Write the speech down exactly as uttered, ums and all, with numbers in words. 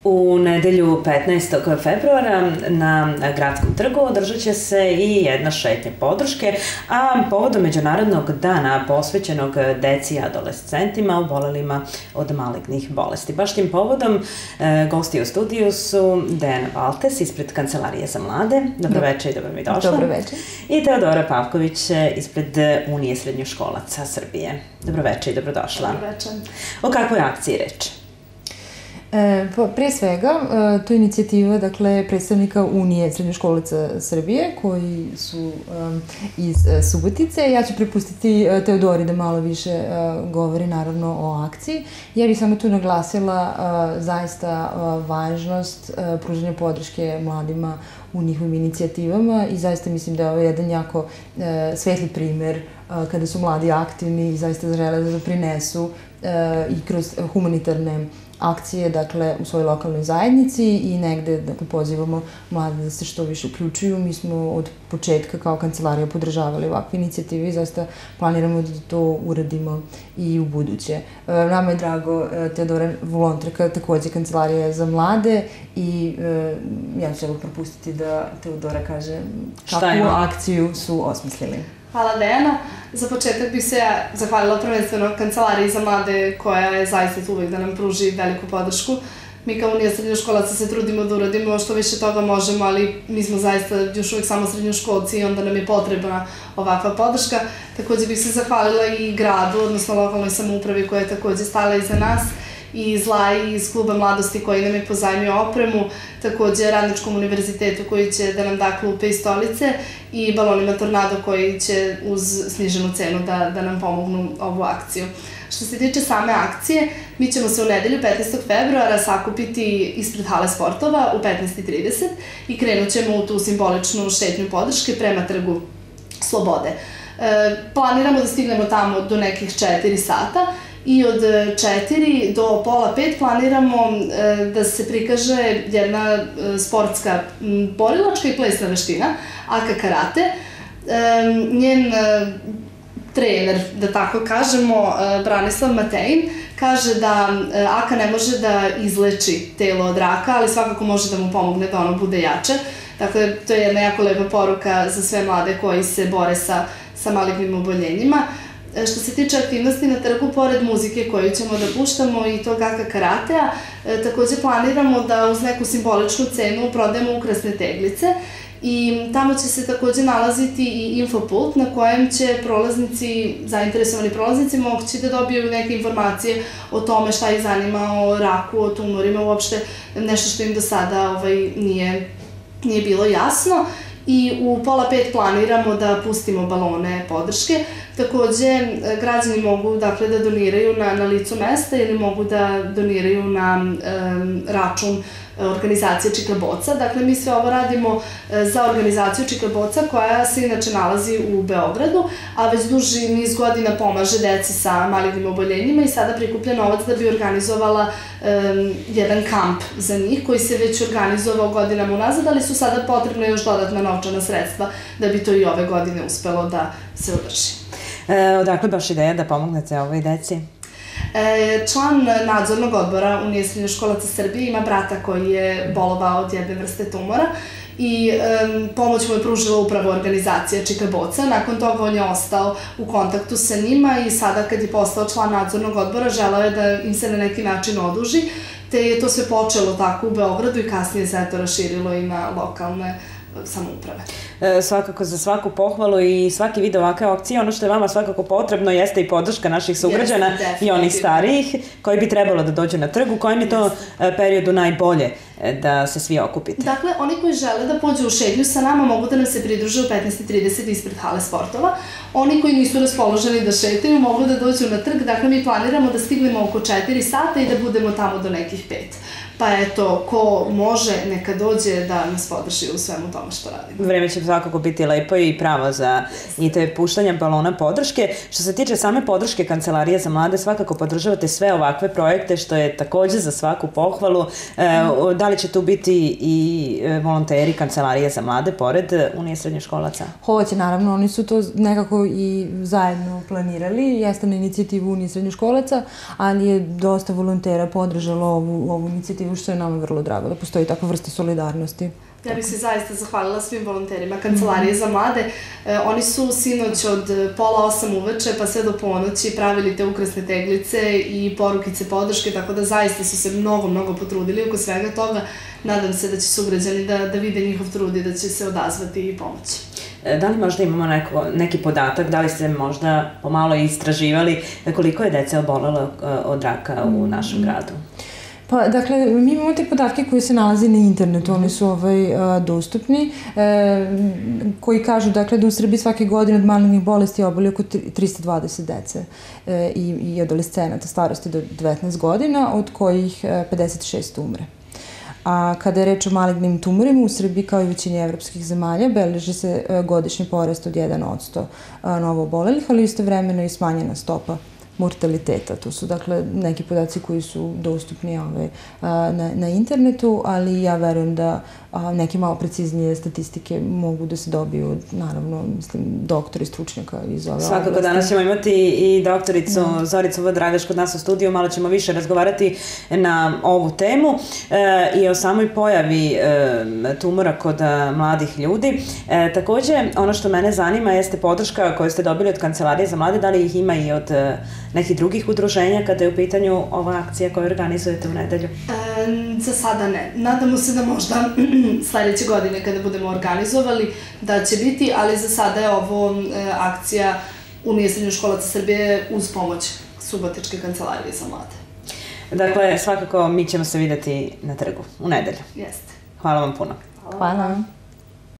U nedelju petnaestog februara na Gradskom trgu održat će se i jedna šetnja podrške, a povodom Međunarodnog dana posvećenog deci i adolescentima obolelima od malignih bolesti. Baš tim povodom e, gosti u studiju su Dejana Valtes ispred Kancelarije za mlade. Dobroveče i dobro mi došla. Dobroveče. I Teodora Pavković ispred Unije srednjoškolaca Srbije. Dobroveče i dobrodošla. Dobroveče. O kakvoj akciji reč? E, pre svega, e, to je inicijativa dakle, predstavnika Unije srednjoškolaca Srbije koji su e, iz e, Subotice. Ja ću prepustiti e, Teodori da malo više e, govori naravno o akciji. Ja bih samo tu naglasila e, zaista e, važnost e, pružanja podrške mladima u njihovim inicijativama i zaista mislim da je ovo jedan jako e, svetli primer e, kada su mladi aktivni i zaista žele da doprinesu e, i kroz humanitarne akcije, dakle, u svojoj lokalnoj zajednici i negde, dakle, pozivamo mlade da se što više uključuju. Mi smo od početka kao kancelarija podržavali ovakve inicijative i zaista planiramo da to uradimo i u buduće. E, nama je drago, e, Teodora volonterka, takođe Kancelarija za mlade i e, ja ću evo propustiti da Teodora kaže kakvu akciju su osmislili. Hvala Dejana. Za početak bih se ja zahvalila prvenstveno Kancelariji za mlade koja je zaista uvek da nam pruži veliku podršku. Mi kao Unija srednjoškolaca se trudimo da uradimo što više toga možemo, ali mi smo zaista još uvek samo srednjoškolci i onda nam je potrebna ovakva podrška. Takođe bih se zahvalila i gradu, odnosno lokalnoj samoupravi koja je takođe stala iza nas, i iz Zlaj, iz Kluba mladosti koji nam je pozajmio opremu, takođe Radničkom univerzitetu koji će da nam da klupe i stolice i balonima Tornado koji će uz sniženu cenu da, da nam pomognu ovu akciju. Što se tiče same akcije, mi ćemo se u nedelju petnaestog februara sakupiti ispred hale sportova u petnaest i trideset i krenut ćemo u tu simboličnu šetnju podrške prema Trgu Slobode. E, planiramo da stignemo tamo do nekih četiri sata i od četiri do pola pet planiramo e, da se prikaže jedna e, sportska borilačka i plesna veština, Aka karate. E, njen e, trener, da tako kažemo, e, Branislav Matejin, kaže da e, Aka ne može da izleči telo od raka, ali svakako može da mu pomogne da ono bude jače. Dakle, to je jedna jako lepa poruka za sve mlade koji se bore sa, sa malignim oboljenjima. Što se tiče aktivnosti na trgu, pored muzike koju ćemo da puštamo i tog Aka karatea, e, takođe planiramo da uz neku simboličnu cenu prodajemo ukrasne teglice i tamo će se takođe nalaziti i infopult na kojem će prolaznici, zainteresovani prolaznici moći da dobiju neke informacije o tome šta ih zanima, o raku, o tumorima, uopšte nešto što im do sada ovaj, nije, nije bilo jasno. I u pola pet planiramo da pustimo balone podrške. Takođe, građani mogu dakle, da doniraju na, na licu mesta ili mogu da doniraju na um, račun organizacije Čika Boca. Dakle, mi sve ovo radimo za organizaciju Čika Boca koja se inače nalazi u Beogradu, a već duži niz godina pomaže deci sa malignim oboljenjima i sada prikuplja novac da bi organizovala um, jedan kamp za njih koji se već organizovao godinama unazad, ali su sada potrebne još dodatna novčana sredstva da bi to i ove godine uspelo da se održi. E, odakle baš ideja da pomognete ovoj deci? Član nadzornog odbora Unije srednjoškolaca Srbije ima brata koji je bolovao od jedne vrste tumora i um, pomoć mu je pružila upravo organizacija Čika Boca. Nakon toga on je ostao u kontaktu sa njima i sada kad je postao član nadzornog odbora želeo je da im se na neki način oduži, te je to sve počelo tako u Beogradu i kasnije se to raširilo i na lokalne samouprave. E, svakako za svaku pohvalu i svaki vid ovakve akcije, ono što je vama svakako potrebno jeste i podrška naših sugrađana yes, i onih starijih koji bi trebalo da dođu na trg. U kojem je to yes. periodu najbolje da se svi okupite? Dakle, oni koji žele da pođu u šetnju sa nama mogu da nam se pridruže u petnaest i trideset ispred hale sportova. Oni koji nisu raspoloženi da šetaju mogu da dođu na trg. Dakle, mi planiramo da stignemo oko četiri sata i da budemo tamo do nekih pet. Pa eto, ko može, neka dođe da nas podrži u svemu tome što radimo. Vreme će svakako biti lepo i pravo za i te puštanja balona podrške. Što se tiče same podrške Kancelarije za mlade, svakako podržavate sve ovakve projekte, što je takođe za svaku pohvalu. E, da li će tu biti i volonteri Kancelarije za mlade, pored Unije srednjoškolaca? Hoće, naravno, oni su to nekako i zajedno planirali. Jeste na inicijativu Unije srednjoškolaca, ali je dosta volontera podržalo ovu, ovu inicijativu inicijativu, što je nama vrlo drago, da postoji takva vrsta solidarnosti. Ja bih se zaista zahvalila svim volonterima Kancelarije za mlade. E, oni su sinoć od pola osam uveče pa sve do ponoći pravili te ukrasne teglice i porukice podrške, tako da zaista su se mnogo, mnogo potrudili oko svega toga. Nadam se da će sugrađani da, da vide njihov trud i da će se odazvati i pomoći. Da li možda imamo neko, neki podatak, da li ste možda pomalo istraživali koliko je dece obolelo od raka u našem gradu? Pa, dakle, mi imamo te podatke koji se nalaze na internetu, oni su ovaj, a, dostupni, e, koji kažu, dakle, da u Srbiji svake godine od malignih bolesti oboli oko trista dvadeset dece e, i, i adolescenata starosti do devetnaest godina, od kojih e, pedeset šest umre. A kada je reč o malignim tumorima, u Srbiji, kao i u većini evropskih zemalja, beleži se e, godišnji porast od jedan posto novo obolelih, ali istovremeno i smanjena stopa mortaliteta. To su, dakle, neki podaci koji su dostupni ove, na, na internetu, ali ja verujem da a, neke malo preciznije statistike mogu da se dobiju od, naravno, mislim, doktora i stručnjaka iz ove oblasti. Svakako, danas ćemo imati i doktoricu mm. Zoricu Vodragaš kod nas u studiju, malo ćemo više razgovarati na ovu temu e, i o samoj pojavi e, tumora kod a, mladih ljudi. E, takođe, ono što mene zanima jeste podrška koju ste dobili od Kancelarije za mlade, da li ih ima i od e, nekih drugih udruženja kada je u pitanju ova akcija koju organizujete u nedelju? E, za sada ne. Nadamo se da možda sledeće godine kada budemo organizovali da će biti, ali za sada je ovo e, akcija Unije srednjoškolaca Srbije uz pomoć Subotičke kancelarije za mlade. Dakle, svakako mi ćemo se videti na trgu u nedelju. Jeste. Hvala vam puno. Hvala. Hvala.